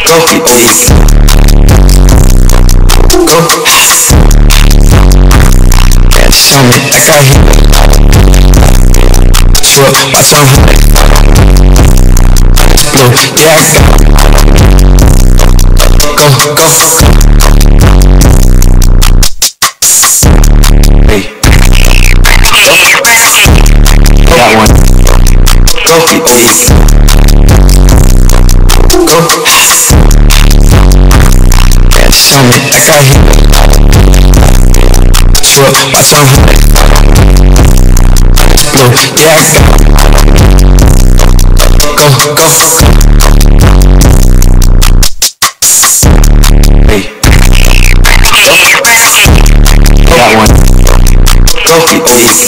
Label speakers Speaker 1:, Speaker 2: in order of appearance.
Speaker 1: Go, rees. Go. Yeah, show me like I hit. Swear, watch my head. No, yeah, I got. Go. Hey. Got one. Go, rees. Go. Yeah, show me like I hit. Swear, watch my head. No, yeah, I got. Go. Hey. Got one. Go, rees.